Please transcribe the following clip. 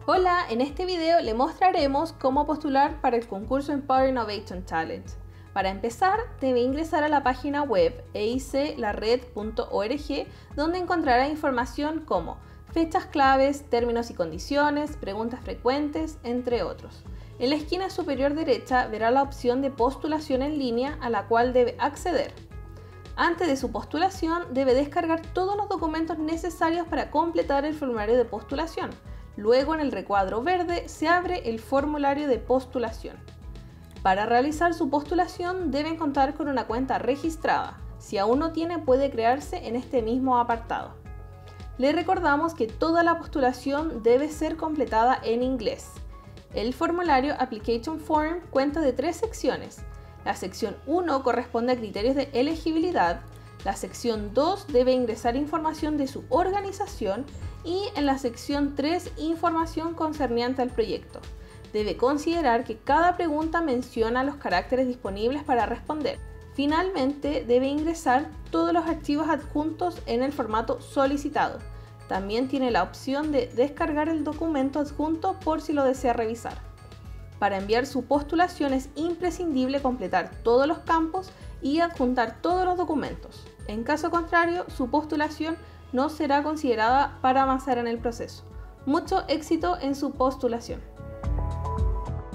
Hola, en este video le mostraremos cómo postular para el concurso Empower Innovation Challenge. Para empezar, debe ingresar a la página web eiclared.org, donde encontrará información como fechas claves, términos y condiciones, preguntas frecuentes, entre otros. En la esquina superior derecha verá la opción de postulación en línea a la cual debe acceder. Antes de su postulación, debe descargar todos los documentos necesarios para completar el formulario de postulación. Luego, en el recuadro verde, se abre el formulario de postulación. Para realizar su postulación, deben contar con una cuenta registrada. Si aún no tiene, puede crearse en este mismo apartado. Le recordamos que toda la postulación debe ser completada en inglés. El formulario Application Form cuenta de 3 secciones. La sección 1 corresponde a criterios de elegibilidad. La sección 2 debe ingresar información de su organización y en la sección 3 información concerniente al proyecto. Debe considerar que cada pregunta menciona los caracteres disponibles para responder. Finalmente, debe ingresar todos los archivos adjuntos en el formato solicitado. También tiene la opción de descargar el documento adjunto por si lo desea revisar. Para enviar su postulación es imprescindible completar todos los campos y adjuntar todos los documentos. En caso contrario, su postulación no será considerada para avanzar en el proceso. Mucho éxito en su postulación.